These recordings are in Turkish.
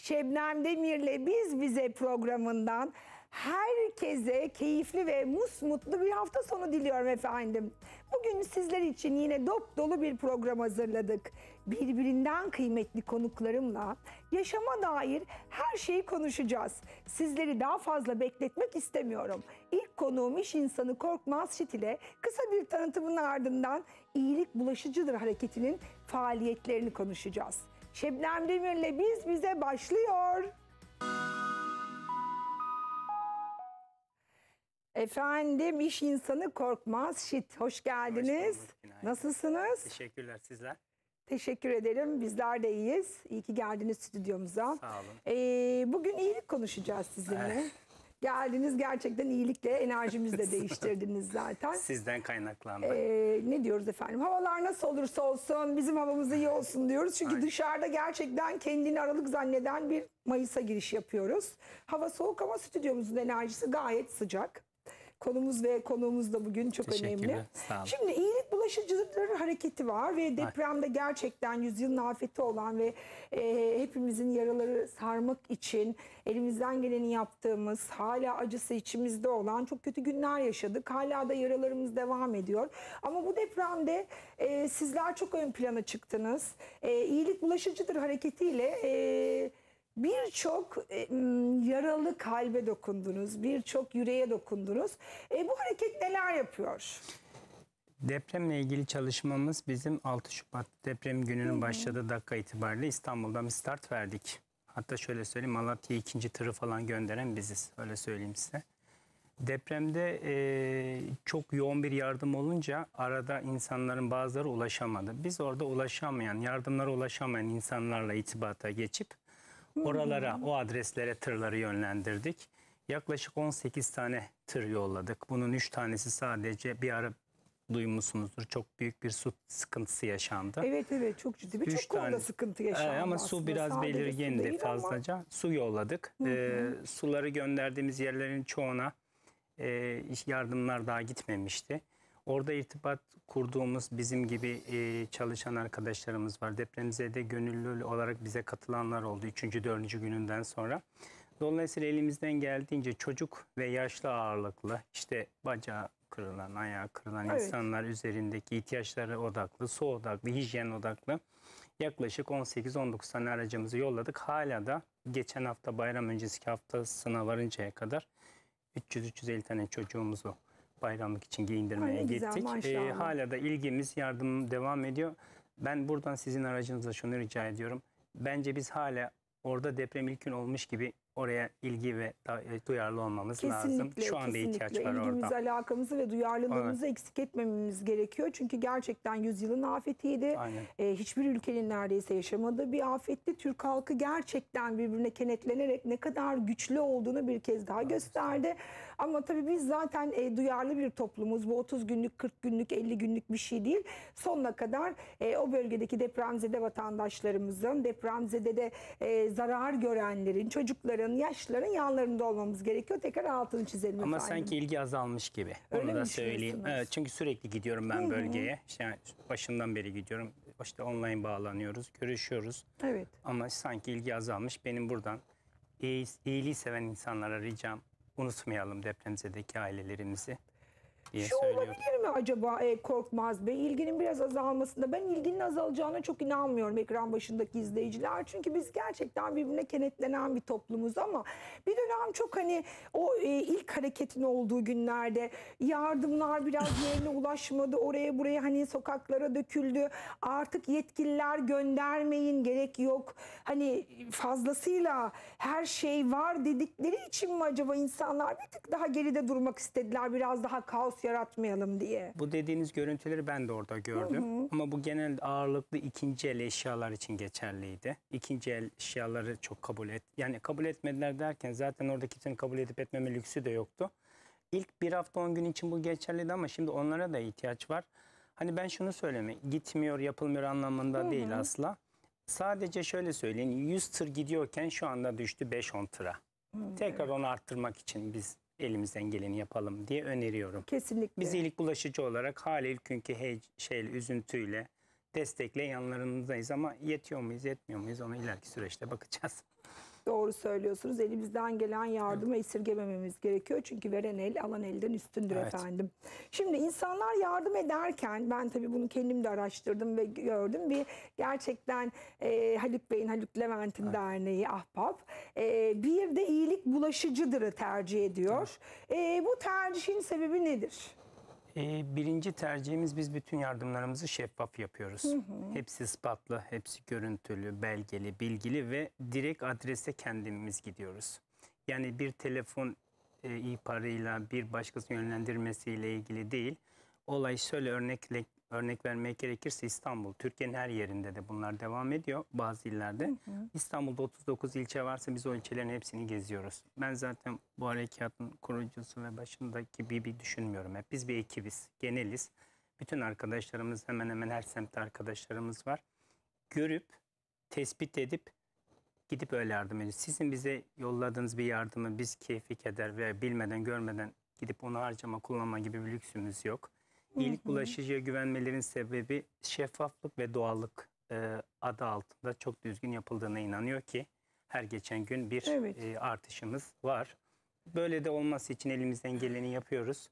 Şebnem Demir'le Biz Bize programından herkese keyifli ve musmutlu bir hafta sonu diliyorum efendim. Bugün sizler için yine dop dolu bir program hazırladık. Birbirinden kıymetli konuklarımla yaşama dair her şeyi konuşacağız. Sizleri daha fazla bekletmek istemiyorum. İlk konuğum iş insanı Korkmaz Şit ile kısa bir tanıtımın ardından iyilik bulaşıcıdır hareketinin faaliyetlerini konuşacağız. Şebnem Demir'le Biz Bize başlıyor. Efendim iş insanı Korkmaz Şit, hoş geldiniz. Nasılsınız? Teşekkürler, sizler. Teşekkür ederim. Bizler de iyiyiz. İyi ki geldiniz stüdyomuza. Sağ olun. Bugün iyilik konuşacağız sizinle. Geldiniz, gerçekten iyilikle enerjimizi de değiştirdiniz zaten. Sizden kaynaklandı. Ne diyoruz efendim? Havalar nasıl olursa olsun bizim havamız iyi olsun diyoruz. Çünkü Aynen. dışarıda gerçekten kendini Aralık zanneden bir Mayıs'a giriş yapıyoruz. Hava soğuk ama stüdyomuzun enerjisi gayet sıcak. Konumuz ve konuğumuz da bugün çok önemli. Sağ olun. Şimdi iyilik bulaşıcıdır hareketi var ve depremde gerçekten yüzyılın afeti olan ve hepimizin yaraları sarmak için elimizden geleni yaptığımız, hala acısı içimizde olan çok kötü günler yaşadık. Hala da yaralarımız devam ediyor. Ama bu depremde sizler çok ön plana çıktınız. İyilik bulaşıcıdır hareketiyle birçok yaralı kalbe dokundunuz, birçok yüreğe dokundunuz. Bu hareket neler yapıyor? Depremle ilgili çalışmamız bizim 6 Şubat deprem gününün başladığı dakika itibariyle İstanbul'dan bir start verdik. Hatta şöyle söyleyeyim, Malatya'ya ikinci tırı falan gönderen biziz. Öyle söyleyeyim size. Depremde çok yoğun bir yardım olunca arada insanların bazıları ulaşamadı. Biz orada ulaşamayan, yardımlara ulaşamayan insanlarla irtibata geçip oralara, o adreslere tırları yönlendirdik. Yaklaşık 18 tane tır yolladık. Bunun 3 tanesi sadece bir ara duymuşsunuzdur. Çok büyük bir su sıkıntısı yaşandı. Evet çok ciddi. Birçok konuda sıkıntı yaşandı. Ama su biraz sadece belirgindi fazlaca. Su yolladık. Suları gönderdiğimiz yerlerin çoğuna yardımlar daha gitmemişti. Orada irtibat kurduğumuz bizim gibi çalışan arkadaşlarımız var. Depremzede gönüllü olarak bize katılanlar oldu 3. 4. gününden sonra. Dolayısıyla elimizden geldiğince çocuk ve yaşlı ağırlıklı, işte bacağı kırılan, ayağı kırılan insanlar üzerindeki ihtiyaçları odaklı, su odaklı, hijyen odaklı yaklaşık 18-19 tane aracımızı yolladık. Hala da geçen hafta bayram öncesi haftasına varıncaya kadar 300-350 tane çocuğumuzu bayramlık için giyindirmeye gittik. Hala da ilgimiz, yardım devam ediyor. Ben buradan sizin aracınızla şunu rica ediyorum. Bence biz hala orada deprem ilk gün olmuş gibi oraya ilgi ve duyarlı olmamız lazım. Şu anda ihtiyaç var orada. İlgimizi, alakamızı ve duyarlılığımızı eksik etmememiz gerekiyor. Çünkü gerçekten yüzyılın afetiydi. Hiçbir ülkenin neredeyse yaşamadığı bir afetti. Türk halkı gerçekten birbirine kenetlenerek ne kadar güçlü olduğunu bir kez daha gösterdi. Ama tabii biz zaten duyarlı bir toplumuz. Bu 30 günlük, 40 günlük, 50 günlük bir şey değil. Sonuna kadar o bölgedeki depremzede vatandaşlarımızın, depremzede zarar görenlerin, çocukların, yaşlıların yanlarında olmamız gerekiyor. Tekrar altını çizelim ama efendim. Sanki ilgi azalmış gibi. Öyle onu da söyleyeyim. Evet, çünkü sürekli gidiyorum ben bölgeye. İşte başından beri gidiyorum. İşte online bağlanıyoruz, görüşüyoruz. Evet. Ama sanki ilgi azalmış. Benim buradan iyiliği seven insanlara ricam, unutmayalım depremzedeki ailelerimizi diye söylüyorum. Olabilir mi acaba Korkmaz Bey? İlginin biraz azalmasında. Ben ilginin azalacağına çok inanmıyorum ekran başındaki izleyiciler. Çünkü biz gerçekten birbirine kenetlenen bir toplumuz ama bir dönem çok hani o ilk hareketin olduğu günlerde yardımlar biraz yerine ulaşmadı. Oraya buraya hani sokaklara döküldü. Artık yetkililer göndermeyin, gerek yok. Hani fazlasıyla her şey var dedikleri için mi acaba insanlar bir tık daha geride durmak istediler? Biraz daha kaos yaratmayalım diye. Bu dediğiniz görüntüleri ben de orada gördüm. Ama bu genel ağırlıklı ikinci el eşyalar için geçerliydi. İkinci el eşyaları çok yani kabul etmediler derken zaten orada kimsenin kabul edip etmeme lüksü de yoktu. İlk bir hafta 10 gün için bu geçerliydi ama şimdi onlara da ihtiyaç var. Hani ben şunu söylemeye, gitmiyor, yapılmıyor anlamında değil asla. Sadece şöyle söyleyeyim, 100 tır gidiyorken şu anda düştü 5-10 tıra. Tekrar onu arttırmak için biz elimizden geleni yapalım diye öneriyorum. Kesinlikle. Biz iyilik bulaşıcı olarak hala ilk günkü üzüntüyle, destekle yanlarındayız ama yetiyor muyuz, yetmiyor muyuz, ona ileriki süreçte bakacağız. Doğru söylüyorsunuz. Elimizden gelen yardımı esirgemememiz gerekiyor. Çünkü veren el alan elden üstündür Evet. efendim. Şimdi insanlar yardım ederken ben tabii bunu kendim de araştırdım ve gördüm. Bir gerçekten Haluk Bey'in, Haluk Levent'in derneği Ahbap bir de iyilik bulaşıcıdır'ı tercih ediyor. Bu tercihin sebebi nedir? Birinci tercihimiz, biz bütün yardımlarımızı şeffaf yapıyoruz. Hepsi ispatlı, hepsi görüntülü, belgeli, bilgili ve direkt adrese kendimiz gidiyoruz. Yani bir telefon ihbarıyla bir başkasının yönlendirmesiyle ilgili değil. Olay şöyle, örnek vermek gerekirse İstanbul, Türkiye'nin her yerinde de bunlar devam ediyor bazı illerde. İstanbul'da 39 ilçe varsa biz o ilçelerin hepsini geziyoruz. Ben zaten bu harekatın kurucusu ve başındaki bir düşünmüyorum hep. Biz bir ekibiz, geneliz. Bütün arkadaşlarımız, hemen hemen her semtte arkadaşlarımız var. Görüp, tespit edip gidip öyle yardım ediyoruz. Sizin bize yolladığınız bir yardımı biz keyfi keder ve bilmeden görmeden gidip onu harcama, kullanma gibi bir lüksümüz yok. İyilik bulaşıcıya güvenmelerin sebebi şeffaflık ve doğallık adı altında çok düzgün yapıldığına inanıyor ki her geçen gün bir artışımız var. Böyle de olması için elimizden geleni yapıyoruz.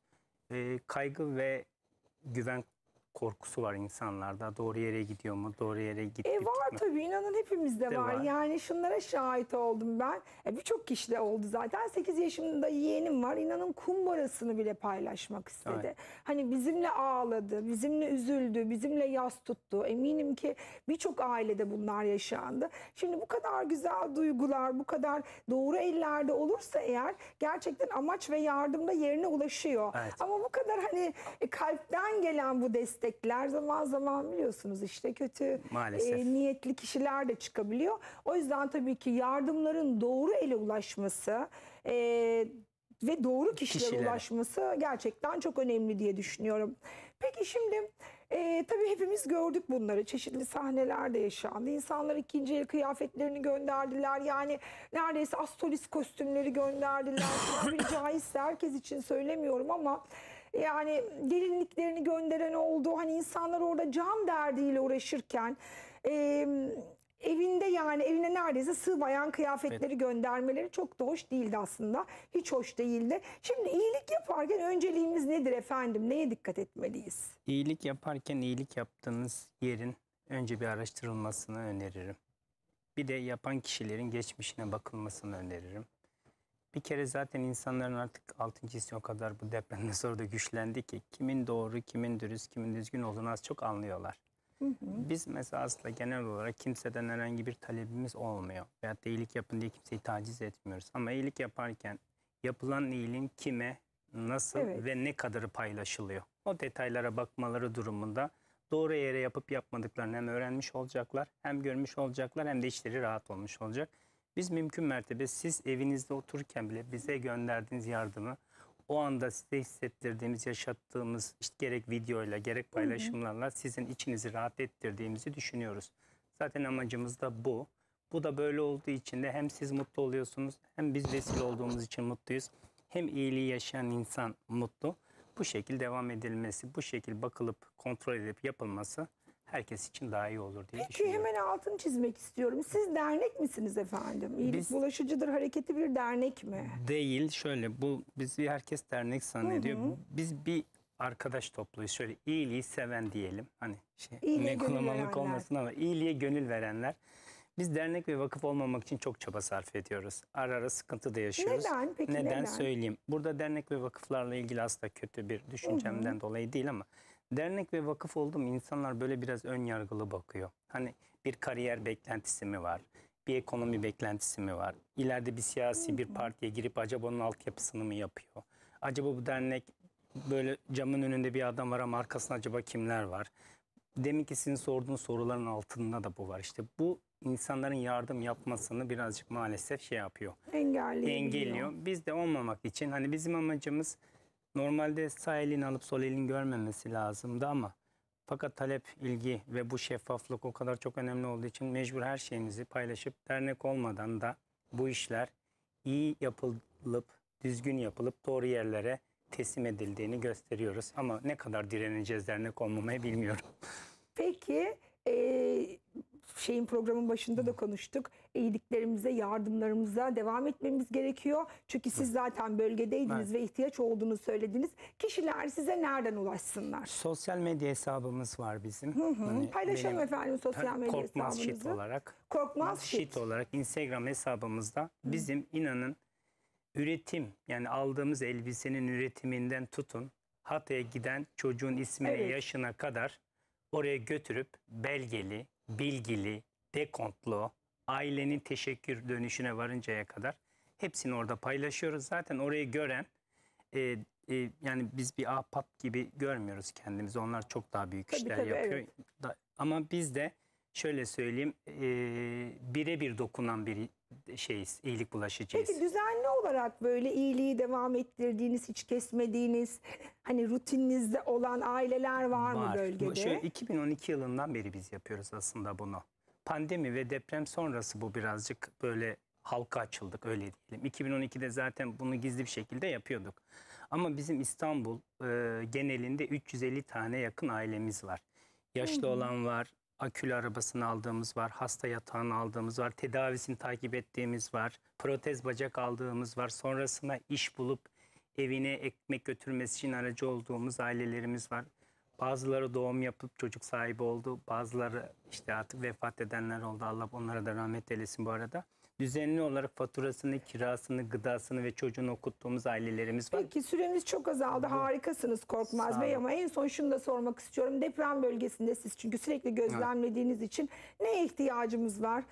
Kaygı ve güven korkusu var insanlarda. Doğru yere gidiyor mu? Doğru yere gittik Var mi? tabii, inanın hepimizde De var. var. Yani şunlara şahit oldum ben. Birçok kişide oldu zaten. 8 yaşında yeğenim var. İnanın kumbarasını bile paylaşmak istedi. Evet. Hani bizimle ağladı, bizimle üzüldü, bizimle yas tuttu. Eminim ki birçok ailede bunlar yaşandı. Şimdi bu kadar güzel duygular, bu kadar doğru ellerde olursa eğer gerçekten amaç ve yardım da yerine ulaşıyor. Evet. Ama bu kadar hani kalpten gelen bu destekler zaman zaman biliyorsunuz işte kötü Maalesef. niyetli kişiler de çıkabiliyor. O yüzden tabii ki yardımların doğru ele ulaşması ve doğru kişilere ulaşması gerçekten çok önemli diye düşünüyorum. Peki şimdi tabii hepimiz gördük bunları. Çeşitli sahnelerde yaşandı. İnsanlar ikinci el kıyafetlerini gönderdiler. Yani neredeyse astrolist kostümleri gönderdiler. Tabiri caizse herkes için söylemiyorum ama yani gelinliklerini gönderen oldu. Hani insanlar orada can derdiyle uğraşırken evinde, yani evine neredeyse sığmayan kıyafetleri göndermeleri çok da hoş değildi aslında. Hiç hoş değildi. Şimdi iyilik yaparken önceliğimiz nedir efendim? Neye dikkat etmeliyiz? İyilik yaparken iyilik yaptığınız yerin önce bir araştırılmasını öneririm. Bir de yapan kişilerin geçmişine bakılmasını öneririm. Bir kere zaten insanların artık altıncı hissi o kadar bu depremden sonra da güçlendi ki kimin doğru, kimin dürüst, kimin düzgün olduğunu az çok anlıyorlar. Biz mesela aslında genel olarak kimseden herhangi bir talebimiz olmuyor. Veyahut da iyilik yapın diye kimseyi taciz etmiyoruz. Ama iyilik yaparken yapılan iyiliğin kime, nasıl ve ne kadarı paylaşılıyor? O detaylara bakmaları durumunda doğru yere yapıp yapmadıklarını hem öğrenmiş olacaklar, hem görmüş olacaklar, hem de içleri rahat olmuş olacak. Biz mümkün mertebe siz evinizde otururken bile bize gönderdiğiniz yardımı o anda size hissettirdiğimiz, yaşattığımız işte gerek videoyla gerek paylaşımlarla sizin içinizi rahat ettirdiğimizi düşünüyoruz. Zaten amacımız da bu. Bu da böyle olduğu için de hem siz mutlu oluyorsunuz, hem biz vesile olduğumuz için mutluyuz. Hem iyiliği yaşayan insan mutlu. Bu şekilde devam edilmesi, bu şekilde bakılıp kontrol edip yapılması herkes için daha iyi olur diye Peki düşünüyorum. hemen altını çizmek istiyorum. Siz dernek misiniz efendim? İyilik Biz- Bulaşıcıdır Hareketi bir dernek mi? Değil, şöyle, bizi herkes dernek zannediyor. Biz bir arkadaş topluyuz. Şöyle iyiliği seven diyelim. Hani İyiliğe ne gönül kullanmalık verenler. olmasın ama iyiliğe gönül verenler. Biz dernek ve vakıf olmamak için çok çaba sarf ediyoruz. Ara ara sıkıntı da yaşıyoruz. Neden? Peki neden? Söyleyeyim. Burada dernek ve vakıflarla ilgili aslında kötü bir düşüncemden dolayı değil ama dernek ve vakıf oldu mu insanlar böyle biraz ön yargılı bakıyor. Hani bir kariyer beklentisi mi var? Bir ekonomi beklentisi mi var? İleride bir siyasi bir partiye girip acaba onun altyapısını mı yapıyor? Acaba bu dernek, böyle camın önünde bir adam var ama arkasında acaba kimler var? Demin ki sizin sorduğunuz soruların altında da bu var. İşte bu insanların yardım yapmasını birazcık maalesef şey yapıyor. Engelliyor. Biz de olmamak için hani bizim amacımız normalde sağ elini alıp sol elini görmemesi lazımdı ama fakat talep, ilgi ve bu şeffaflık o kadar çok önemli olduğu için mecbur her şeyimizi paylaşıp dernek olmadan da bu işler iyi yapılıp, düzgün yapılıp doğru yerlere teslim edildiğini gösteriyoruz. Ama ne kadar direneceğiz dernek olmamaya bilmiyorum. Peki programın başında da konuştuk. İyiliklerimize, yardımlarımıza devam etmemiz gerekiyor. Çünkü siz zaten bölgedeydiniz ve ihtiyaç olduğunu söylediniz. Kişiler size nereden ulaşsınlar? Sosyal medya hesabımız var bizim. Hani Paylaşalım efendim sosyal medya Korkmaz Şit hesabınızı. olarak. Korkmaz Şit olarak Instagram hesabımızda bizim inanın üretim, yani aldığımız elbisenin üretiminden tutun Hatay'a giden çocuğun ismine, Evet. yaşına kadar oraya götürüp belgeli, bilgili, dekontlu, ailenin teşekkür dönüşüne varıncaya kadar hepsini orada paylaşıyoruz. Zaten orayı gören yani biz bir ahbap gibi görmüyoruz kendimizi. Onlar çok daha büyük Tabii, işler tabii, yapıyor. evet. Ama biz de şöyle söyleyeyim, birebir dokunan bir şeyiz, iyilik bulaşıcıyız. Peki düzenli olarak böyle iyiliği devam ettirdiğiniz, hiç kesmediğiniz, hani rutininizde olan aileler var mı bölgede? Şöyle 2012 yılından beri biz yapıyoruz aslında bunu. Pandemi ve deprem sonrası bu birazcık böyle halka açıldık, öyle diyelim. 2012'de zaten bunu gizli bir şekilde yapıyorduk. Ama bizim İstanbul genelinde 350 tane yakın ailemiz var. Yaşlı olan var, akülü arabasını aldığımız var, hasta yatağını aldığımız var, tedavisini takip ettiğimiz var, protez bacak aldığımız var. Sonrasında iş bulup evine ekmek götürmesi için aracı olduğumuz ailelerimiz var. Bazıları doğum yapıp çocuk sahibi oldu. Bazıları işte artık vefat edenler oldu. Allah onlara da rahmet eylesin bu arada. Düzenli olarak faturasını, kirasını, gıdasını ve çocuğunu okuttuğumuz ailelerimiz var. Peki süremiz çok azaldı. Harikasınız Korkmaz Sağ Bey, olun. ama en son şunu da sormak istiyorum. Deprem bölgesinde siz çünkü sürekli gözlemlediğiniz için neye ihtiyacımız var?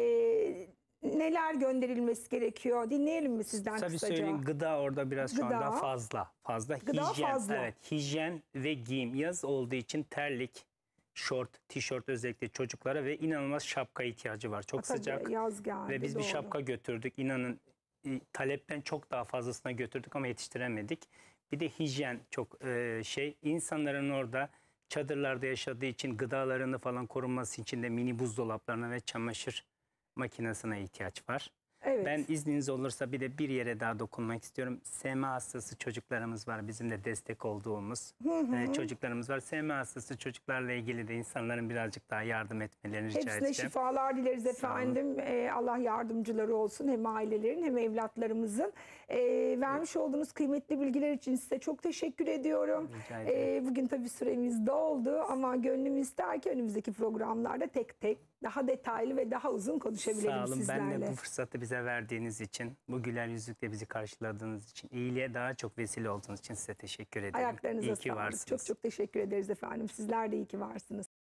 Neler gönderilmesi gerekiyor? Dinleyelim mi sizden Tabii kısaca? söyleyeyim, gıda orada biraz şu anda Gıda. fazla. Gıda hijyen, fazla. Evet, hijyen ve giyim. Yaz olduğu için terlik, şort, tişört özellikle çocuklara ve inanılmaz şapka ihtiyacı var. Çok Tabii, sıcak yaz geldi, ve biz bir doğru. şapka götürdük. İnanın talepten çok daha fazlasına götürdük ama yetiştiremedik. Bir de hijyen çok insanların orada çadırlarda yaşadığı için gıdalarını falan korunması için de mini buzdolaplarına ve çamaşır makinesine ihtiyaç var. Evet. Ben izniniz olursa bir de bir yere daha dokunmak istiyorum. SMA hastası çocuklarımız var. Bizim de destek olduğumuz çocuklarımız var. SMA hastası çocuklarla ilgili de insanların birazcık daha yardım etmelerini rica Hepsine edeceğim. şifalar dileriz efendim. Allah yardımcıları olsun, hem ailelerin hem evlatlarımızın. Vermiş olduğunuz kıymetli bilgiler için size çok teşekkür ediyorum. Rica ederim. Bugün tabii süremiz doldu ama gönlüm ister ki önümüzdeki programlarda tek tek daha detaylı ve daha uzun konuşabilelim Sağ olun. sizlerle. Ben de bu fırsatı bize verdiğiniz için, bu güler yüzlükle bizi karşıladığınız için, iyiliğe daha çok vesile olduğunuz için size teşekkür ederim. Ayaklarınıza İyi ki sağlık. varsınız. Çok çok teşekkür ederiz efendim. Sizler de iyi ki varsınız.